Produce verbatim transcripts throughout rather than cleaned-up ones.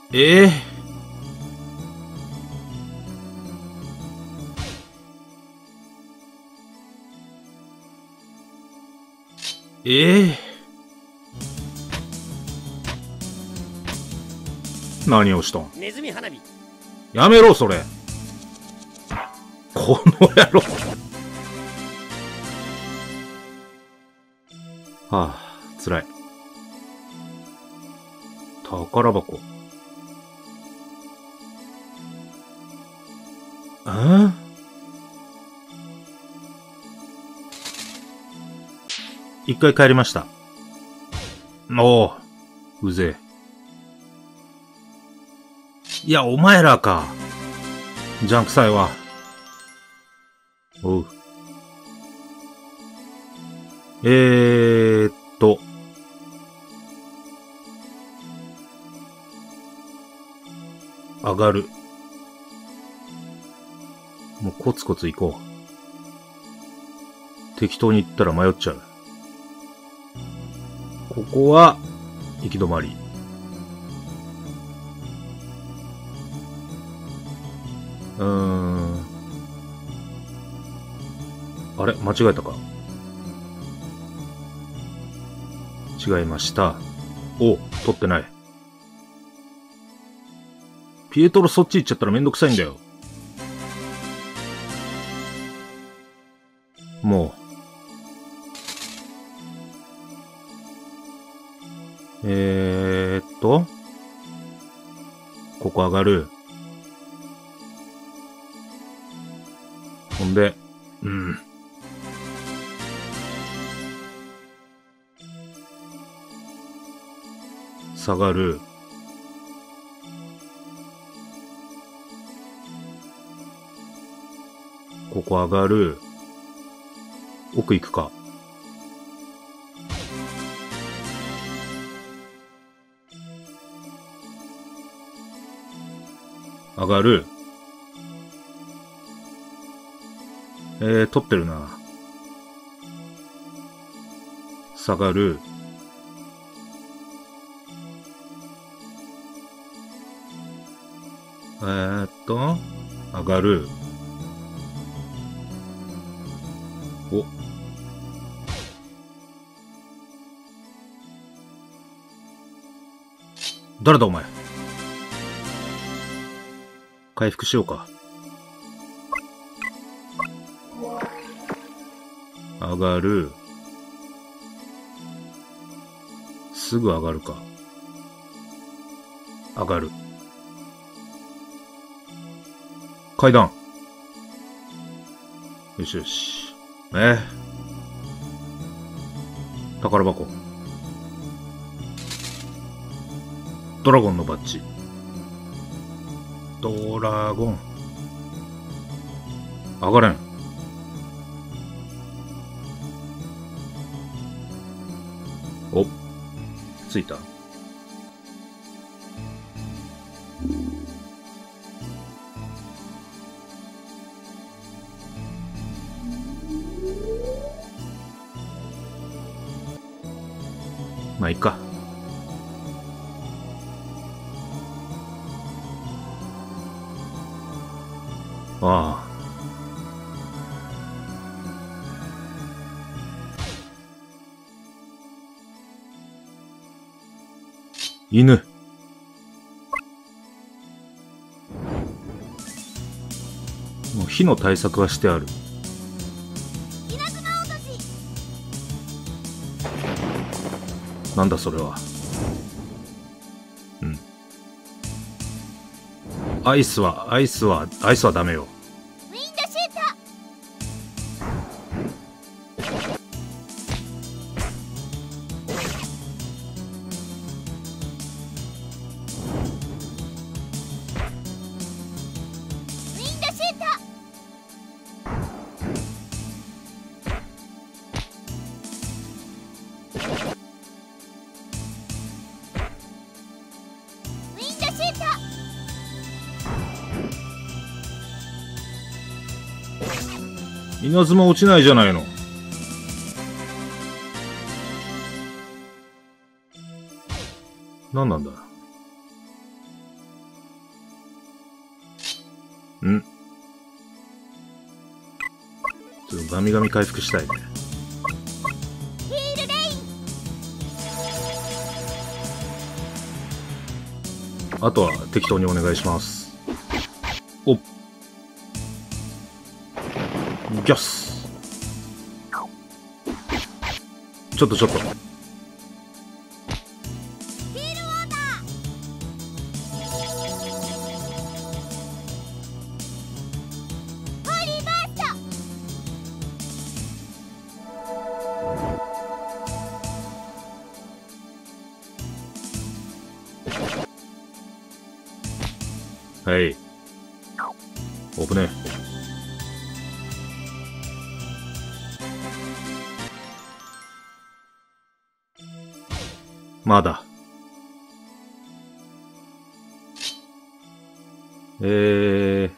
ええええ何をしたん？ ネズミ花火。 やめろそれ。この野郎。はあ、辛い。宝箱。ああ、一回帰りました。おお、うぜえ。いや、お前らか。ジャンク祭は。おう。えーっと。上がる。もうコツコツ行こう。適当に行ったら迷っちゃう。ここは、行き止まり。うーん。あれ間違えたか。違いました。お、取ってない。ピエトロそっち行っちゃったらめんどくさいんだよ。もう。えーっと。ここ上がる。ほんで、うん。下がる。ここ上がる。奥行くか。上がる。えー、取ってるな。下がる。えーっと、上がる。お。誰だお前。回復しようか。上がる。すぐ上がるか。上がる。階段。よしよし。えー、宝箱。ドラゴンのバッジ。ドラゴン。上がれん。お、着いた。まあいいか。ああ。犬。もう火の対策はしてある。なんだそれは。うん。アイスは、アイスは、アイスはダメよ。 ウィンドシュート。ウィンドシュート。ウィンドシュート。 稲妻落ちないじゃないの。何なんだ。 んちょっとガミガミ回復したいね。 ヒールレイン。 あとは適当にお願いします。おっ。ギャス。ちょっとちょっと。 ヒールウォーター。ホーリーバースト。 はい。危ねえ。まだ。えー。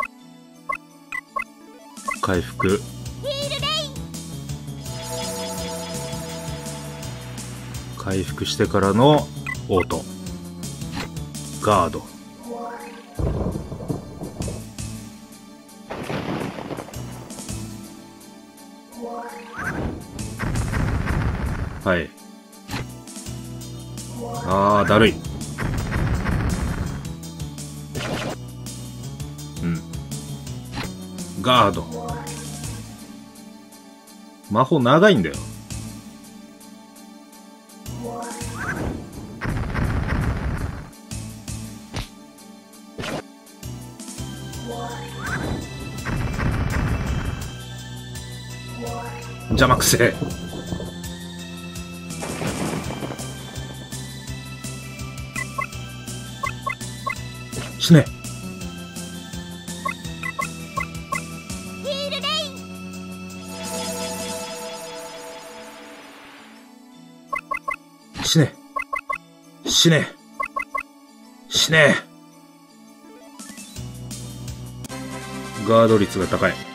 回復。 ヒールレイン。 回復してからのオート。ガード。はい。あー、だるい。うん。ガード。魔法長いんだよ。邪魔くせえ。死ね。 ヒールレイン。 死ね。死ね。死ね。ガード率が高い。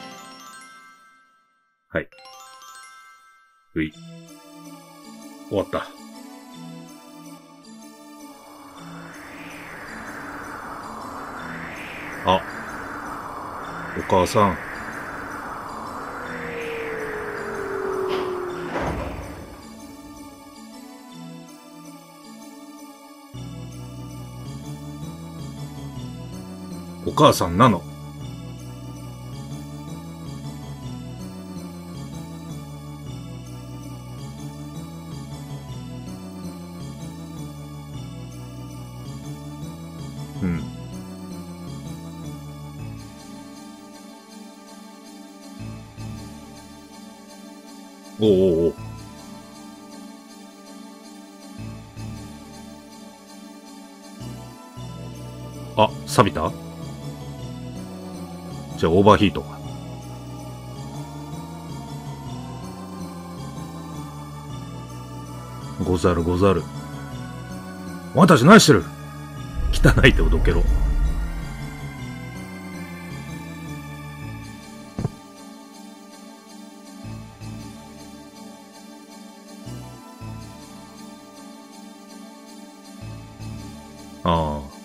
はい。うい。終わった。あ、お母さん。お母さんなの？うん。おうおうおう。あ、錆びた？じゃあオーバーヒートか。ござるござる。お前たち何してる？汚い手をどけろ。ああ。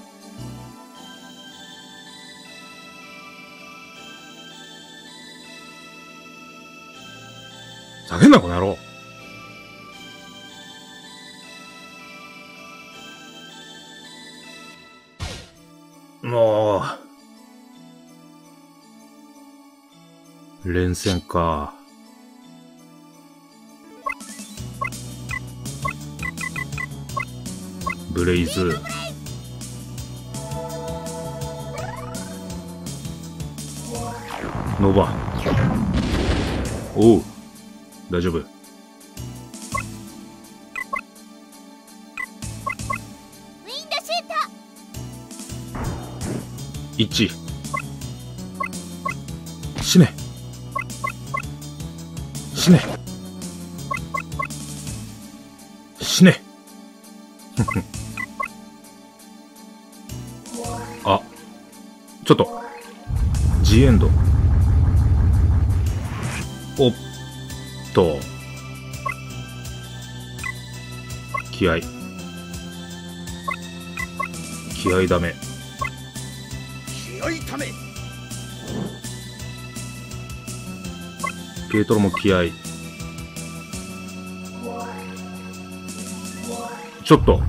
叫んなこの野郎。もう。連戦か。ブレイズ。ノバ。おう。大丈夫。 ウィンドシュート。 いち。死ね。死ね。死ね。あ、ちょっと。ジエンド。おっと。気合。気合ダメ。 気合いため。 軽トロも気合い。ちょっと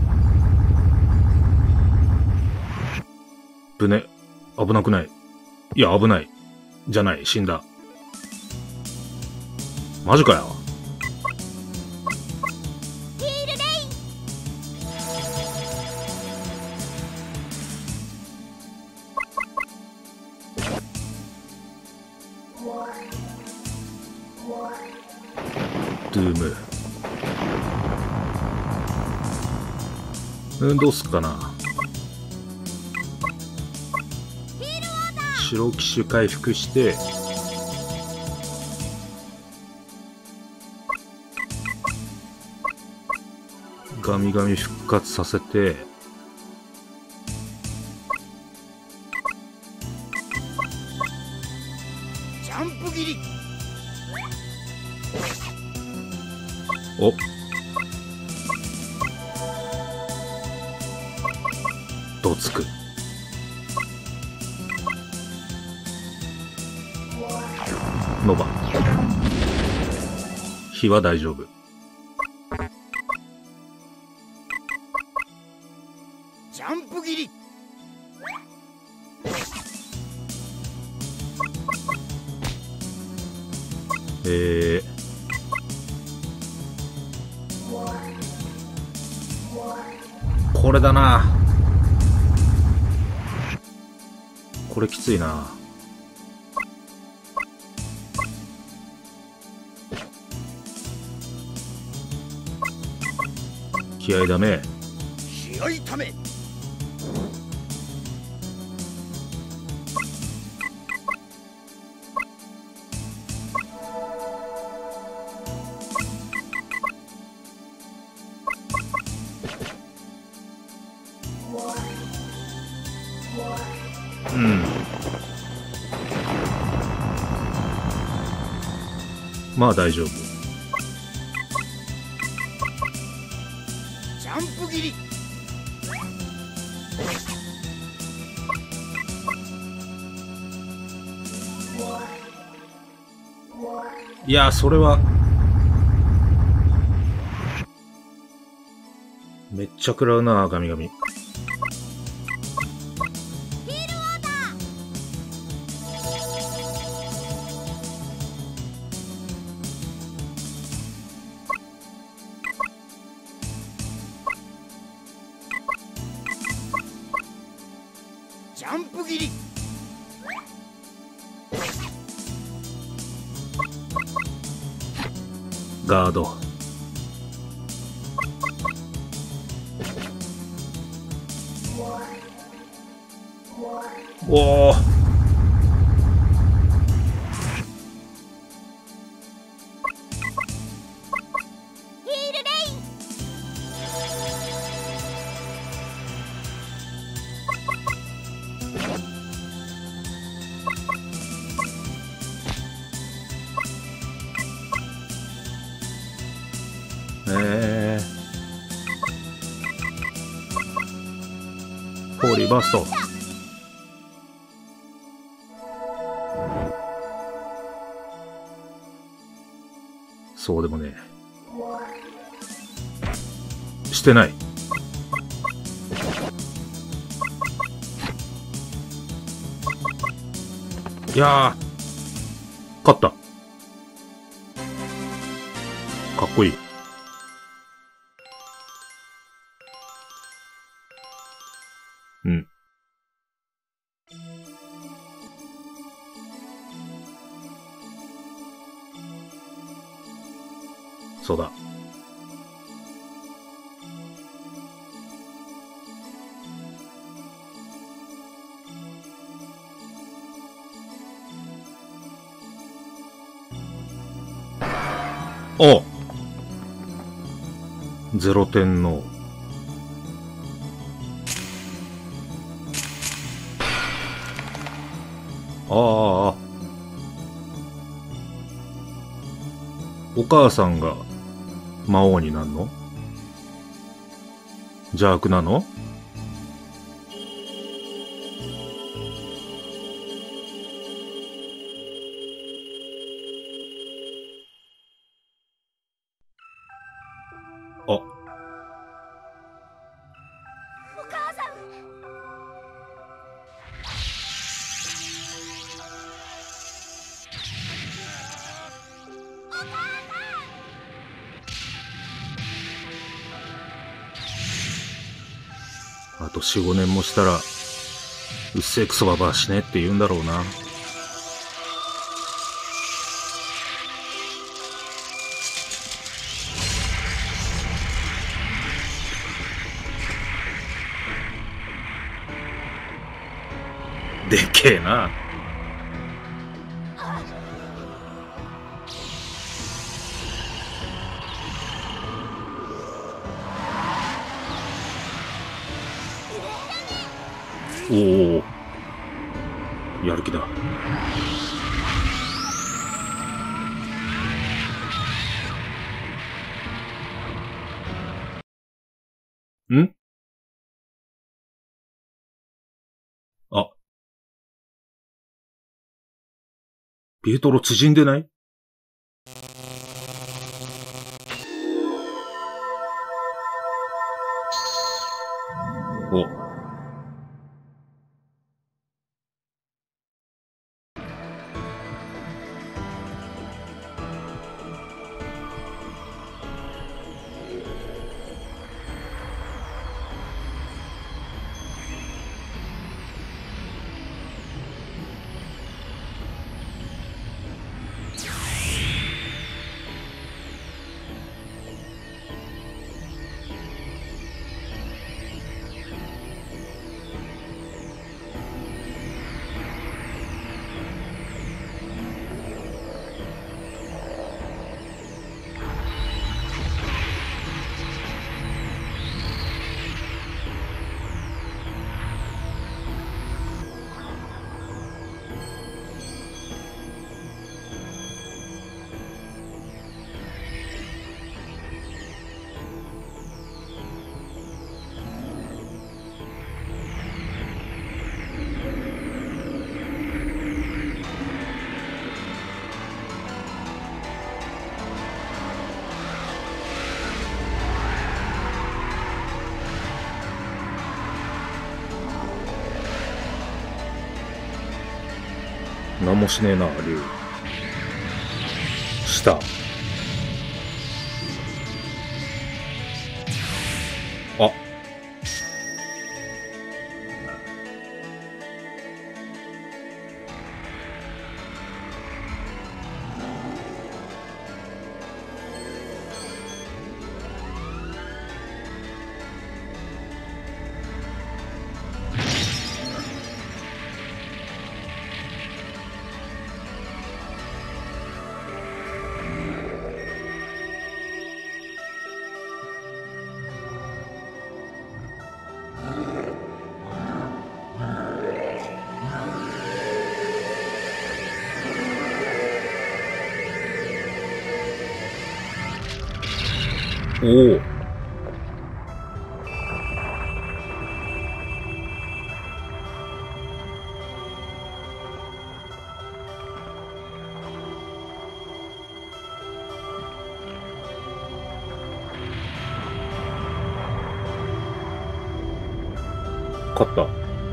ぶね、危なくない？いや、危ない。じゃない、死んだ。マジかよ。 ヒールレイン。 ドゥーム。うん、どうすっかな。白騎士回復してガミガミ復活させて、 ジャンプ切り。 おどつく。ノバ火は大丈夫。 ジャンプ切り。 えー、これだな。これきついな。気合いだめ。 気合いため。 うん。まあ大丈夫。 ジャンプ切り。 いやー、それはめっちゃ食らうな、ガミガミ。 ジャンプ切り。 ガード。おお。 ヒールレイン。 えー、ホーリーバースト。そうでもねえ。してない。いやー、勝った。かっこいい。うん。そうだ。おゼロ点のああ、お母さんが魔王になんの？邪悪なの？ あとよん、ごねんもしたら、うっせえクソババア死ねって言うんだろうな。でけえな。おお、やる気だ。んあ、ピエトロ縮んでない？お、なんもしねえな、竜。した。あ。おお。勝った。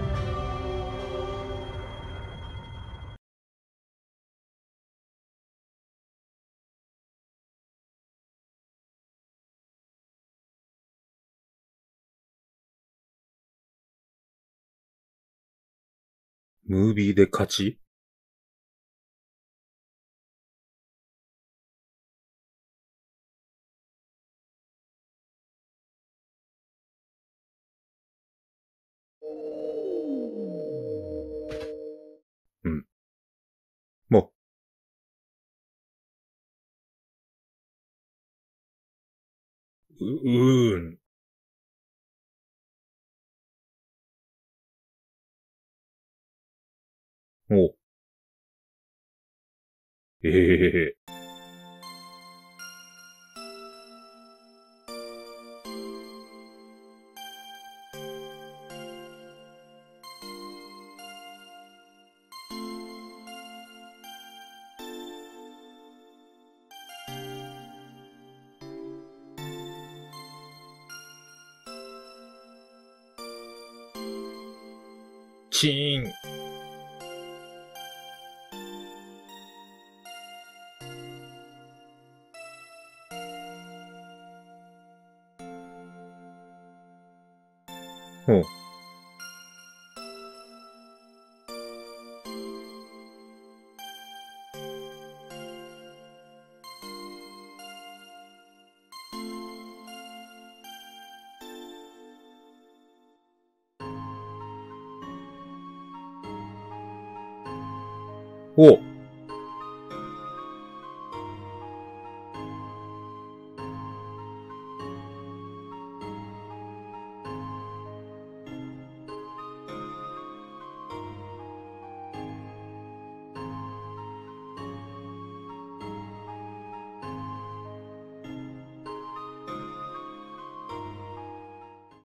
ムービーで勝ち？うん。もう、う、うーん。お、ええー。チーン。 ほう。おう。